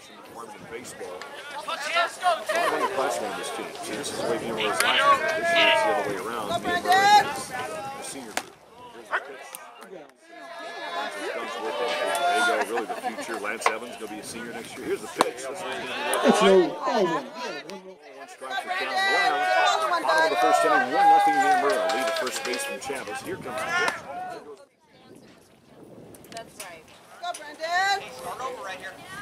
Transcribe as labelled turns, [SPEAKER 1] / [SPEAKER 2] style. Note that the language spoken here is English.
[SPEAKER 1] Washington Department of Baseball. One underclassmen on this team. See, this is the way Beamer was last year. This year it's the other way around. Beamer against the senior group. Here's the pitch. There you go, really the future. Lance Evans going to be a senior next year. Here's the pitch. This one's going to be one strike for count one. Bottom of the first inning, 1-0 Beamer. Lead at first base from Chavez. Here comes the pitch.
[SPEAKER 2] That's right.
[SPEAKER 3] Go, Brendan.
[SPEAKER 4] Hey, start over right here.